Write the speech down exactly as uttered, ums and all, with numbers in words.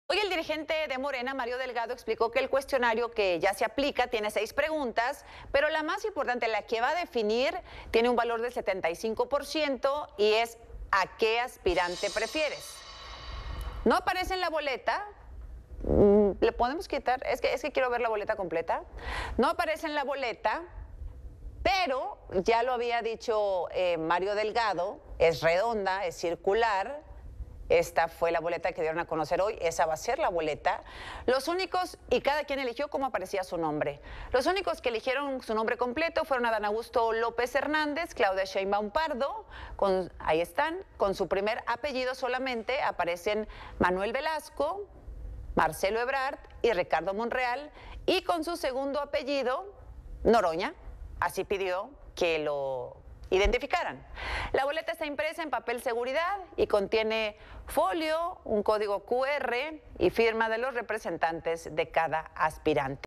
Hoy el dirigente de Morena, Mario Delgado, explicó que el cuestionario que ya se aplica tiene seis preguntas, pero la más importante, la que va a definir, tiene un valor del setenta y cinco por ciento y es ¿a qué aspirante prefieres? No aparece en la boleta. ¿Le podemos quitar? Es que, es que quiero ver la boleta completa. No aparece en la boleta, pero ya lo había dicho eh, Mario Delgado, es redonda, es circular. Esta fue la boleta que dieron a conocer hoy, esa va a ser la boleta. Los únicos, y cada quien eligió cómo aparecía su nombre. Los únicos que eligieron su nombre completo fueron Adán Augusto López Hernández, Claudia Sheinbaum Pardo, con, ahí están, con su primer apellido solamente aparecen Manuel Velasco, Marcelo Ebrard y Ricardo Monreal, y con su segundo apellido, Noroña, así pidió que lo identificaran. La boleta está impresa en papel seguridad y contiene folio, un código Q R y firma de los representantes de cada aspirante.